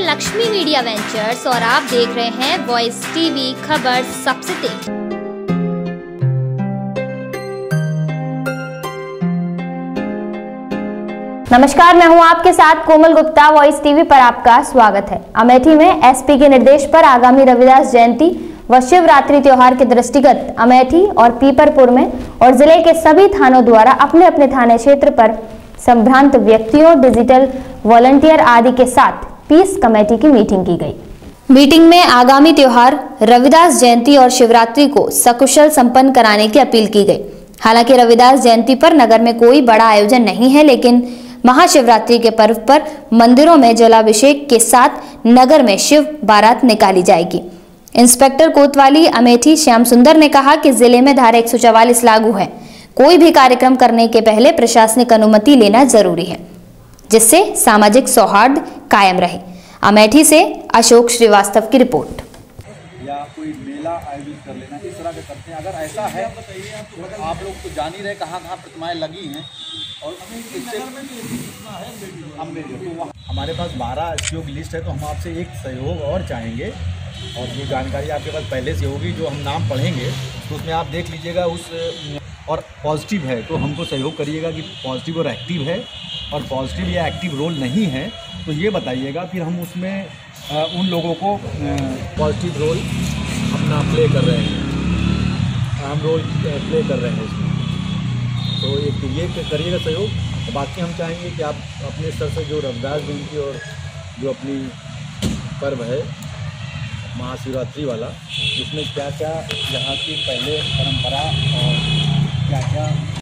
Lakshmi media ventures और आप देख रहे हैं वॉइस टीवी खबर सबसे तेज। नमस्कार, मैं हूं आपके साथ कोमल गुप्ता। वॉइस टीवी पर आपका स्वागत है। अमेठी में एसपी के निर्देश पर आगामी रविदास जयंती व शिवरात्रि त्योहार के दृष्टिगत अमेठी और पीपरपुर में और जिले के सभी थानों द्वारा अपने अपने थाने क्षेत्र पर संभ्रांत व्यक्तियों, डिजिटल वॉलंटियर आदि के साथ पीस कमेटी की मीटिंग की गई। मीटिंग में आगामी त्योहार रविदास जयंती और शिवरात्रि को सकुशल संपन्न कराने की अपील की गई। हालांकि रविदास जयंती पर नगर में कोई बड़ा आयोजन नहीं है, लेकिन महाशिवरात्रि के पर्व पर मंदिरों में जलाभिषेक के साथ नगर में शिव बारात निकाली जाएगी। इंस्पेक्टर कोतवाली अमेठी श्याम सुंदर ने कहा कि जिले में धारा 144 लागू है। कोई भी कार्यक्रम करने के पहले प्रशासनिक अनुमति लेना जरूरी है, जिससे सामाजिक सौहार्द कायम रहे। अमेठी से अशोक श्रीवास्तव की रिपोर्ट। या कोई मेला आयोजित कर लेना, इस तरह के करते हैं। अगर ऐसा है तो आप लोग तो जान ही रहे कहाँ कहाँ प्रतिमाएं लगी हैं और इससे तो हमारे पास 12 एसपीओ की लिस्ट है। तो हम आपसे एक सहयोग और चाहेंगे, और जो जानकारी आपके पास पहले से होगी, जो हम नाम पढ़ेंगे तो उसमें आप देख लीजिएगा और पॉजिटिव है तो हमको सहयोग करिएगा कि पॉजिटिव और एक्टिव है, और पॉजिटिव या एक्टिव रोल नहीं है तो ये बताइएगा, फिर हम उसमें उन लोगों को पॉजिटिव रोल अपना प्ले कर रहे हैं, अहम रोल प्ले कर रहे हैं इसमें। तो एक ये करिएगा सहयोग। तो बाकी हम चाहेंगे कि आप अपने स्तर से जो रविदास जयंती और जो अपनी पर्व है महाशिवरात्रि वाला, उसमें क्या क्या यहाँ की पहले परंपरा और क्या क्या